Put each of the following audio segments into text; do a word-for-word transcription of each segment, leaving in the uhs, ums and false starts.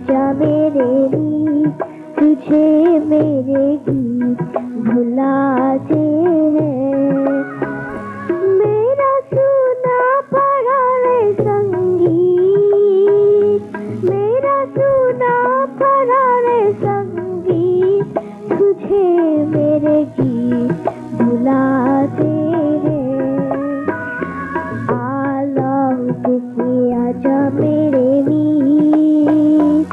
आजा मेरे मीत, तुझे मेरे गीत भुलाते हैं। मेरा सुना पड़ा रे संगीत, मेरा सुना पड़ा रे संगीत, तुझे मेरे गीत भुलाते हैं। आलौट के आजा मेरे मीत,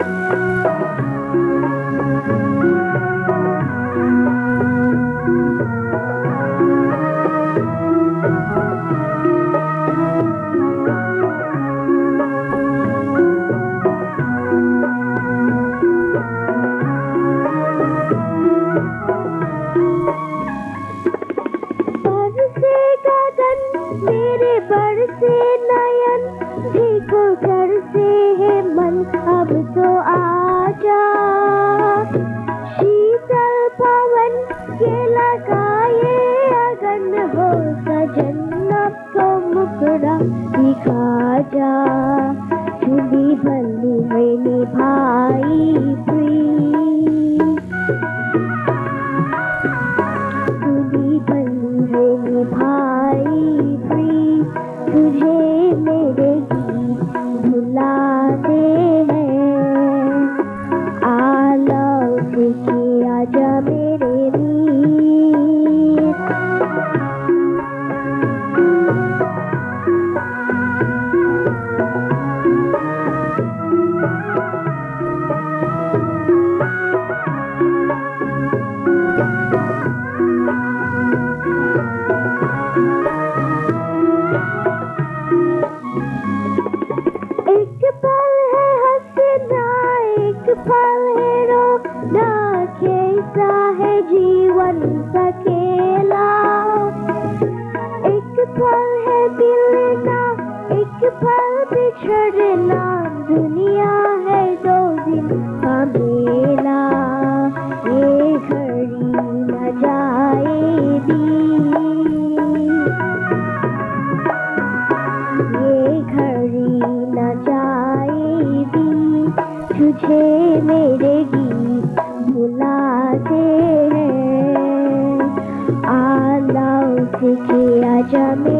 मेरे बरसे नयन, भीगो तरसे है मन, अब तो आजा। शीतल पवन के लगाए अगन हो सजन, अब तो मुकरा दिखा जा। चुली भली है निभाई प्रीत, चुली भली है निभाई, तुझे मेरे गीत भुलाते हैं। आलौट के आजा मेरे मीत, एक पल है हंसना, एक पल है रोना, कैसा है जीवन सकेला। एक पल है मिलना, एक पल बिछड़ना, दुनिया है दो दिन का मेला। ये घड़ी न जाएगी, ये घड़ी न जाएगी, तुझे मेरे गीत भुलाते हैं। आलौट के आजा मेरे